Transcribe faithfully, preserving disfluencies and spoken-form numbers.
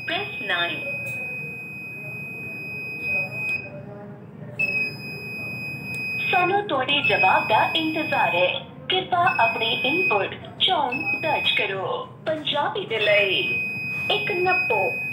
press nine. ਸਾਨੂੰ ਤੁਹਾਡੇ ਜਵਾਬ ਦਾ ਇੰਤਜ਼ਾਰ ਹੈ। ਕਿਰਪਾ ਆਪਣੀ ਇਨਪੁਟ ਚੌਣ ਦਰਜ ਕਰੋ। ਪੰਜਾਬੀ ਦੇ ਲਈ ਇੱਕ ਨੱਪੋ